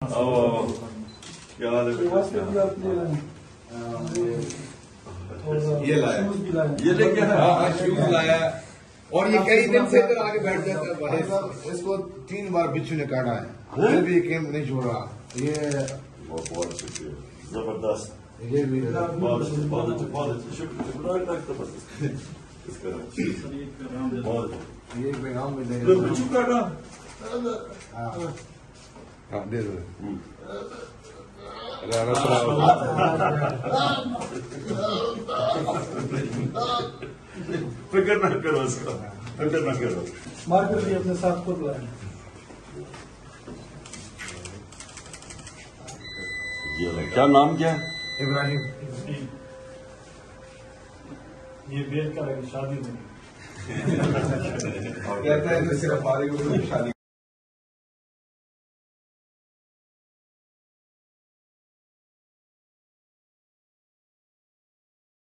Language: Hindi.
क्या हाल है? ये लाया, ये लेके आया? हाँ शूज लाया। और ये कई दिन से इधर आके बैठ जाता है भाई। इसको 3 बार बिच्छू ने काटा है, फिर भी गेम नहीं छोड़ रहा। ये बहुत शुक्रिया, जबरदस्त। ये भी बहुत शुक्रिया। ये पैगाम मिले। बिच्छू काटा? हाँ दे दो। फिक्र ना करो उसका, फिक्र ना करो। मार्केट भी अपने साथ खुद लाए। क्या नाम क्या है? इब्राहिम। ये बेच कर शादी में कहता है सिर्फ हमारी शादी